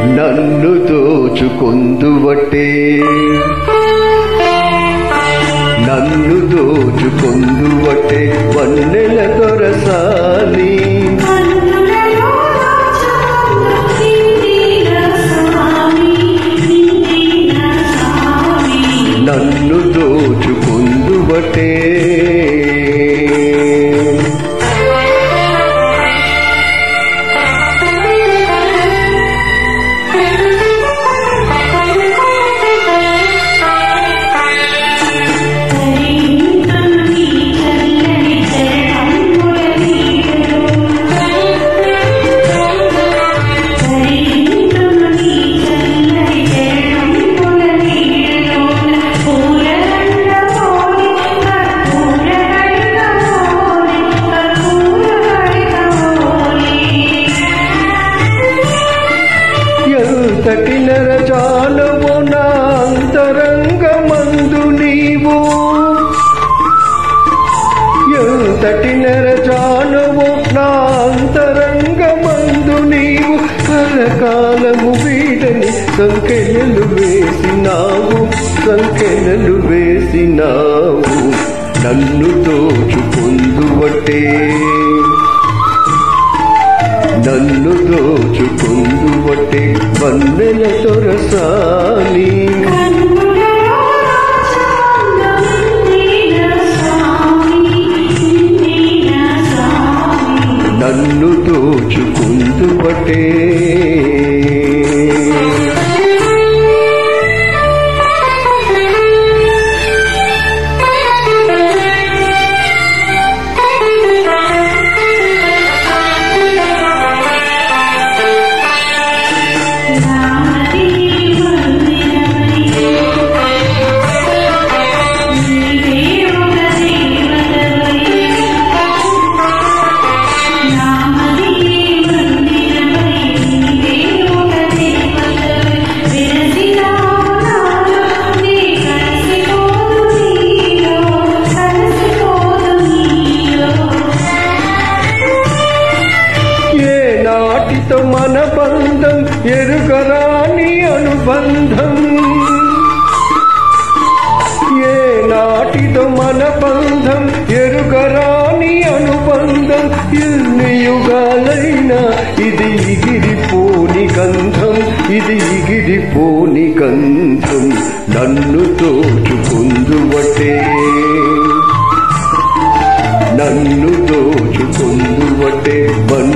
నన్ను దోచుకొందువటే నన్ను దోచుకొందువటే వన్నెల దొరసాని నన్ను దోచుకొందువటే ఎంతటి నరజానవు నా అంతరంగమందు నీవు ఎంతటి నరజానవు నా అంతరంగమందు నీవు కలకాలము వీడని సంకెళ్ళు వేసినావు నన్ను దోచుకొందువటే నన్ను దోచుకొందువటే వన్నెల దొరసాని నన్ను దోచుకొందువటే మన బంధం ఎరుగరాని అనుబంధం ఏ నాటితో మన బంధం ఎరుగరాని అనుబంధం ఎన్ని యుగాలైనా ఇది ఎగిరిపోని గంధం నన్ను దోచుకొందువటే నన్ను దోచుకొందువటే